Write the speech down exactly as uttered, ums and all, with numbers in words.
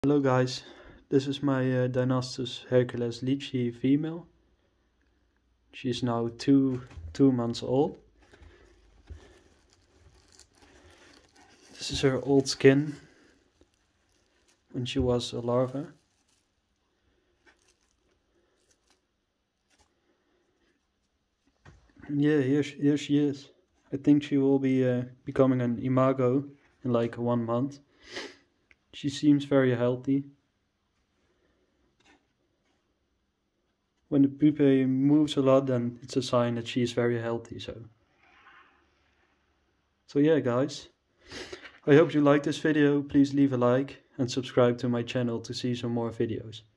Hello guys, this is my uh, dynastes hercules lichyi female. She's now two two months old. This is her old skin when she was a larva. And yeah, here she, here she is. I think she will be uh, becoming an imago in like one month. She seems very healthy. When the pupae moves a lot, then it's a sign that she's very healthy. So, so yeah, guys. I hope you liked this video. Please leave a like and subscribe to my channel to see some more videos.